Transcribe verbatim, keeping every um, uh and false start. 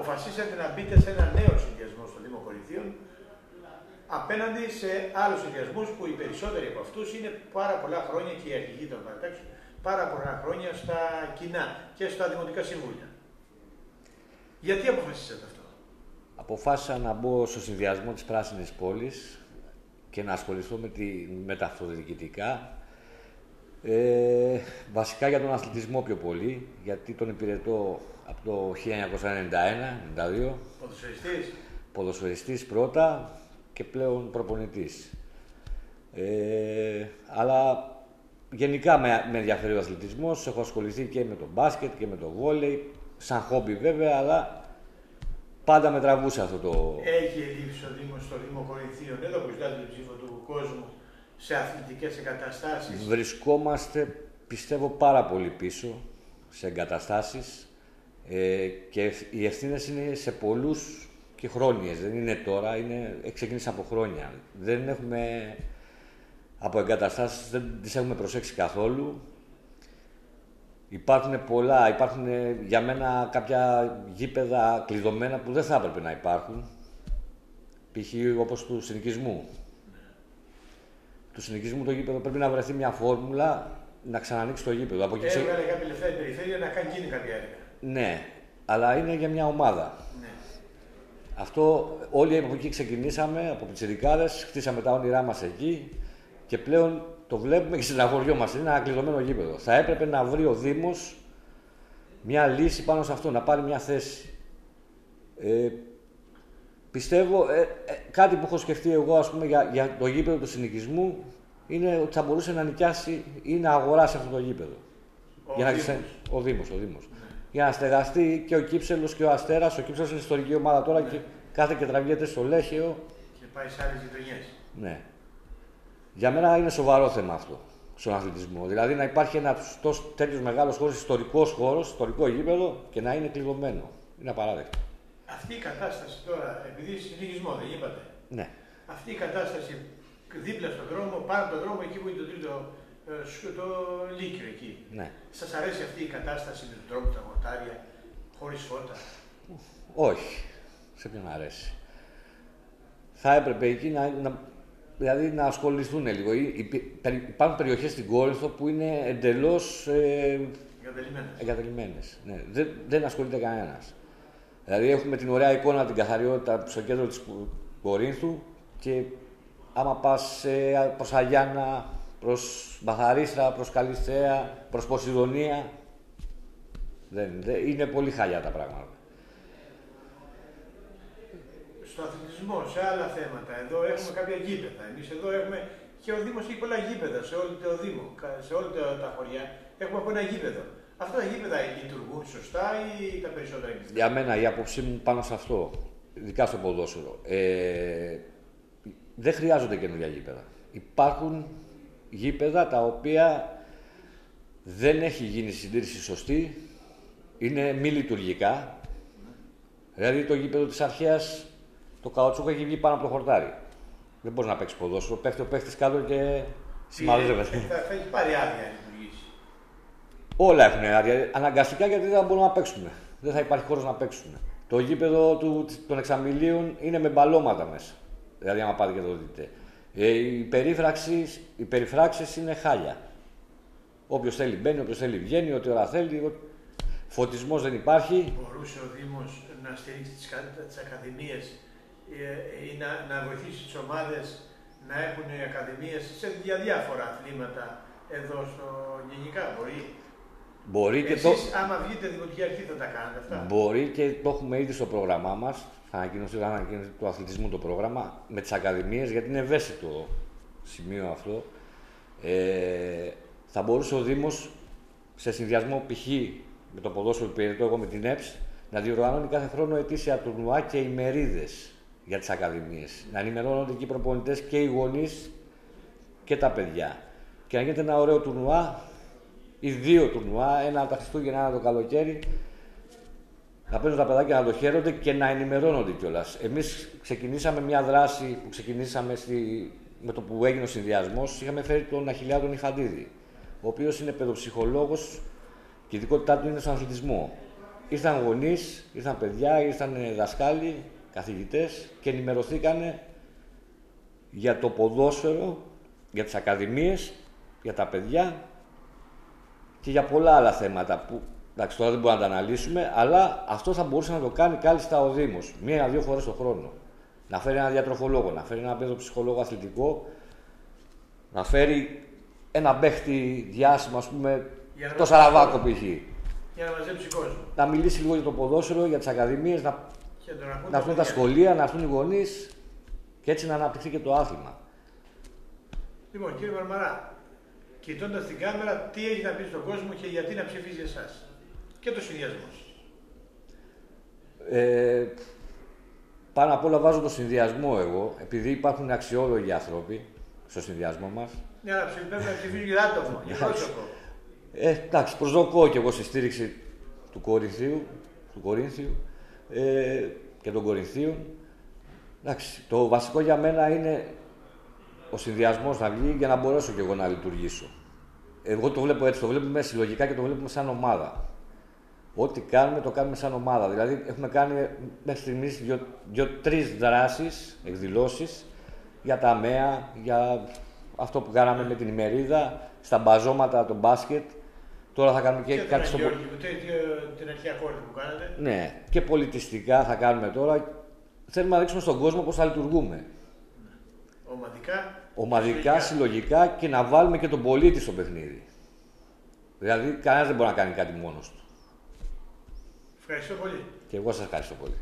αποφασίσατε να μπείτε σε ένα νέο συνδυασμό στο Δήμο Κορινθίων απέναντι σε άλλους συνδυασμούς που οι περισσότεροι από αυτούς είναι πάρα πολλά χρόνια και οι αρχηγοί των παρατάξεων πάρα πολλά χρόνια στα κοινά και στα δημοτικά συμβούλια. Γιατί αποφασίσατε αυτό? Αποφάσισα να μπω στο συνδυασμό της Πράσινης Πόλης και να ασχοληθώ με, τη, με τα αυτοδιοικητικά. Ε, βασικά για τον αθλητισμό πιο πολύ, γιατί τον υπηρετώ από το χίλια εννιακόσια ενενήντα ένα ενενήντα δύο. Ποδοσφαιριστής. Ποδοσφαιριστής πρώτα και πλέον προπονητής. Ε, αλλά γενικά με, με ενδιαφέρει ο αθλητισμός. Έχω ασχοληθεί και με το μπάσκετ και με το βόλεϊ, σαν χόμπι βέβαια, αλλά πάντα με τραβούσε αυτό το... Έχει ελείψει ο Δήμος στο Δήμο Κορινθίων, εδώ που ζητάτε την ψήφο του κόσμου, σε αθλητικές εγκαταστάσεις? Βρισκόμαστε, πιστεύω, πάρα πολύ πίσω σε εγκαταστάσεις ε, και οι ευθύνες είναι σε πολλούς και χρόνιες. Δεν είναι τώρα, είναι, ξεκίνησε από χρόνια. Δεν έχουμε, από εγκαταστάσεις δεν τις έχουμε προσέξει καθόλου. Υπάρχουν πολλά, υπάρχουν για μένα κάποια γήπεδα κλειδωμένα που δεν θα έπρεπε να υπάρχουν. Π.χ. όπως του συνοικισμού. Του συνοικισμού το γήπεδο πρέπει να βρεθεί μια φόρμουλα να ξανανοίξει το γήπεδο. Από εκεί Έβγαλε ξε... κάποια λεφτά η περιφέρεια να κάνει γίνει κάποια έργα. Ναι, αλλά είναι για μια ομάδα. Ναι. Αυτό όλοι από εκεί ξεκινήσαμε, από πιτσιρικάδες, χτίσαμε τα όνειρά μας εκεί και πλέον το βλέπουμε και συναγωριόμαστε. Είναι ένα κλειδωμένο γήπεδο. Θα έπρεπε να βρει ο Δήμος μια λύση πάνω σε αυτό, να πάρει μια θέση. Ε, πιστεύω, ε, ε, κάτι που έχω σκεφτεί εγώ, ας πούμε, για, για το γήπεδο του συνοικισμού, είναι ότι θα μπορούσε να νοικιάσει ή να αγοράσει αυτό το γήπεδο. Ο για Δήμος. Να, ο Δήμος, ο Δήμος. Ναι. Για να στεγαστεί και ο Κύψελος και ο Αστέρας. Ο Κύψελος είναι ιστορική ομάδα τώρα, ναι, και κάθε και τραβιέται στο Λέχαιο. Και πάει σε άλλες γειτονιές. Ναι. Για μένα είναι σοβαρό θέμα αυτό στον αθλητισμό. Δηλαδή να υπάρχει ένα τέτοιο μεγάλο χώρο, ιστορικό χώρο, ιστορικό γήπεδο και να είναι κλειδωμένο. Είναι απαράδεκτο. Αυτή η κατάσταση τώρα, επειδή συνοικισμό δεν είπατε. Ναι. Αυτή η κατάσταση δίπλα στον δρόμο, πάνω από τον δρόμο, εκεί που είναι το τρίτο, το Λύκειο εκεί. Ναι. Σας αρέσει αυτή η κατάσταση με τον τρόπο, τα μορτάρια, χωρίς φώτα? Όχι. Σε ποιον αρέσει. Θα έπρεπε εκεί να, να, δηλαδή να ασχοληθούν λίγο. Υπάρχουν περιοχές στην Κόρινθο που είναι εντελώς ε, εγκαταλειμμένες. Ναι. Δεν, δεν ασχολείται κανένας. Δηλαδή έχουμε την ωραία εικόνα, την καθαριότητα στο κέντρο της Κορίνθου και άμα πας ε, προς Αγιάννα, προς Μπαθαρίστρα, προς Καλυθέα, προς Ποσειδονία, δεν, δεν, είναι πολύ χαλιά τα πράγματα. Στο αθλητισμό, σε άλλα θέματα, εδώ έχουμε κάποια γήπεδα. Εμείς εδώ έχουμε, και ο Δήμος έχει πολλά γήπεδα σε όλο το Δήμο, σε όλα τα χωριά. Έχουμε από ένα γήπεδο. Αυτά τα γήπεδα λειτουργούν σωστά ή τα περισσότερα είναι? Για μένα η άποψή μου πάνω σε αυτό, ειδικά στο ποδόσφαιρο, ε, δεν χρειάζονται καινούργια γήπεδα. Υπάρχουν γήπεδα τα οποία δεν έχει γίνει συντήρηση σωστή, είναι μη λειτουργικά. Δηλαδή το γήπεδο της Αρχαίας, το καουτσούκο έχει βγει πάνω από το χορτάρι. Δεν μπορεί να παίξει ποδόσφαιρο, πέφτει ο παίχτης κάτω και σημαδεύεται. Θα, θα έχει πάρει άδεια να λειτουργήσει. Όλα έχουν άδεια, αναγκαστικά, γιατί δεν θα μπορούμε να παίξουμε. Δεν θα υπάρχει χώρος να παίξουμε. Το γήπεδο του, των εξαμιλίων είναι με μπαλώματα μέσα. Δηλαδή, άμα πάτε και το δείτε. Ε, οι, οι περιφράξεις είναι χάλια. Όποιος θέλει μπαίνει, όποιος θέλει βγαίνει, ό,τι ώρα θέλει. Φωτισμός δεν υπάρχει. Μπορούσε ο Δήμος να στηρίξει τις, τις ακαδημίες ή να, να βοηθήσει τις ομάδες να έχουν ακαδημίες σε για διάφορα αθλήματα εδώ στο γενικά, μπορεί? Μπορεί. Εσείς, και το... άμα βγείτε δημοτική αρχή, θα τα κάνετε αυτά? Μπορεί, και το έχουμε ήδη στο πρόγραμμά μας. Θα ανακοινωθεί του αθλητισμού το πρόγραμμα με τις ακαδημίες, γιατί είναι ευαίσθητο σημείο αυτό. Ε, θα μπορούσε ο Δήμος, σε συνδυασμό π.χ. με το ποδόσφαιρο που υπηρετώ εγώ με την ΕΠΣ, να διοργανώνει κάθε χρόνο ετήσια τουρνουά και ημερίδες για τις ακαδημίες. Να ενημερώνονται εκεί οι προπονητές και οι γονείς και τα παιδιά. Και να γίνεται ένα ωραίο τουρνουά ή δύο τουρνουά, ένα από τα Χριστούγεννα, ένα το καλοκαίρι, να παίζουν τα παιδάκια να το χαίρονται και να ενημερώνονται κιόλας. Εμείς ξεκινήσαμε μια δράση που ξεκινήσαμε στη... με το που έγινε ο συνδυασμός. Είχαμε φέρει τον Αχιλλέα τον Ιφαντίδη, ο οποίος είναι παιδοψυχολόγος και η ειδικότητά του είναι στον αθλητισμό. ήρθαν γονείς, ήρθαν παιδιά, ήρθαν δασκάλοι, καθηγητές και ενημερωθήκανε για το ποδόσφαιρο, για τις ακαδημίες, για τα παιδιά και για πολλά άλλα θέματα που εντάξει, τώρα δεν μπορούμε να τα αναλύσουμε, αλλά αυτό θα μπορούσε να το κάνει κάλλιστα ο Δήμος, μία-δύο φορές το χρόνο. Να φέρει έναν διατροφολόγο, να φέρει έναν παιδοψυχολόγο αθλητικό, να φέρει ένα παίχτη διάσημο, ας πούμε, το Σαραβάκο π.χ. Για να μαζέψει κόσμο. Να μιλήσει λίγο για το ποδόσφαιρο, για τις ακαδημίες, να, να, να έρθουν τα σχολεία, να έρθουν οι γονείς και έτσι να αναπτυχθεί και το άθλημα. Λοιπόν, κύριε Μαρμαρά, κοιτώντας την κάμερα, τι έχει να πει στον κόσμο και γιατί να ψηφίσει εσάς και το συνδυασμό. Ε, πάνω απ' όλα βάζω το συνδυασμό εγώ, επειδή υπάρχουν αξιόλογοι άνθρωποι στο συνδυασμό μας. Ναι, αλλά πρέπει να ψηφίσει για άτομο, για πρόσωπο. Ε, εντάξει, προσδοκώ και εγώ στη στήριξη του Κορινθίου, του Κορίνθιου ε, και των Κορινθίων. Εντάξει, το βασικό για μένα είναι ο συνδυασμός να βγει για να μπορέσω κι εγώ να λειτουργήσω. Εγώ το βλέπω έτσι, το βλέπουμε συλλογικά και το βλέπουμε σαν ομάδα. Ό,τι κάνουμε, το κάνουμε σαν ομάδα. Δηλαδή, έχουμε κάνει μέχρι στιγμής δύο-τρεις δράσεις, εκδηλώσεις για τα ΑΜΕΑ, για αυτό που κάναμε με την ημερίδα, στα μπαζώματα, το μπάσκετ. Τώρα θα κάνουμε και, και κάτι στο... την αρχαία κόρη που κάνατε. Ναι, και πολιτιστικά θα κάνουμε τώρα. Θέλουμε να δείξουμε στον κόσμο πώς θα λειτουργούμε. Ομαδικά, Ομαδικά, συλλογικά. συλλογικά και να βάλουμε και τον πολίτη στο παιχνίδι. Δηλαδή, κανένας δεν μπορεί να κάνει κάτι μόνος του. Ευχαριστώ πολύ. Και εγώ σας ευχαριστώ πολύ.